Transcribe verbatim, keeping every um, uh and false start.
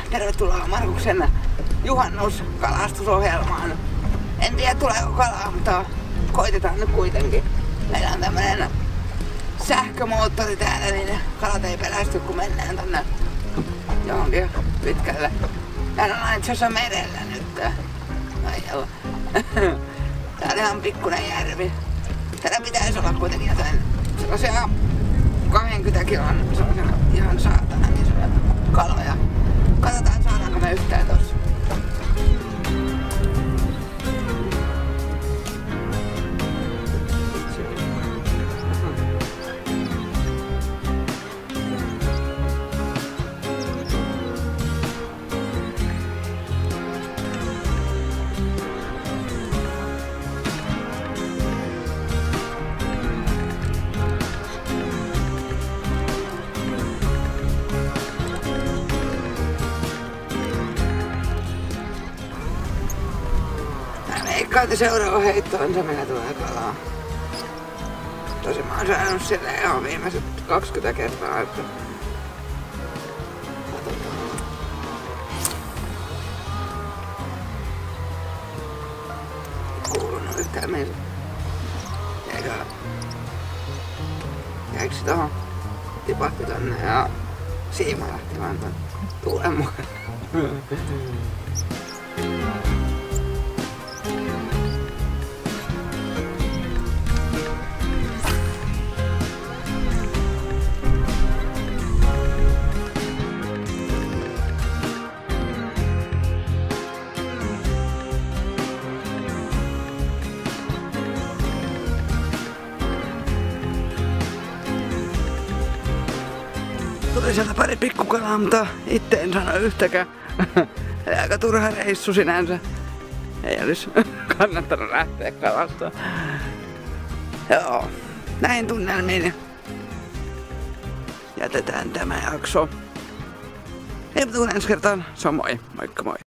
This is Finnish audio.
Tervetuloa Markuksen juhannuskalastusohjelmaan. En tiedä tuleeko kalaa, mutta koitetaan nyt kuitenkin. Meillä on tämmönen sähkömoottori täällä, niin kalat ei pelästy kun mennään tonne johonkin pitkälle. Täällä on itse asiassa merellä nyt. Ai tää on ihan pikkunen järvi. Täällä pitäisi olla kuitenkin jotain sellaisia kaksikymmentä kilon sellaisia ihan saatanan isoja kaloja. Katsotaan saadaanko me yhtään tossa. Veikkaan, seuraava heitto on se, mikä tulee kalaa. Tosi mä oon saanut sille ihan viimeiset kaksikymmentä kertaa, että katsotaan. Ei kuulunut yhtään meille. Jäikö? Jäikö se tohon? Tipahti tonne ja siima lähti vaan ton tuulen mukaan. Tuli sieltä pari pikkukalaa, mutta itse en sano yhtäkään. Eli aika turha reissu sinänsä. Ei olisi kannattanut lähteä kalastamaan. Joo, näin tunnelmiin jätetään tämä jakso. Ei mutta ensi kertaan, se on moi. Moikka moi.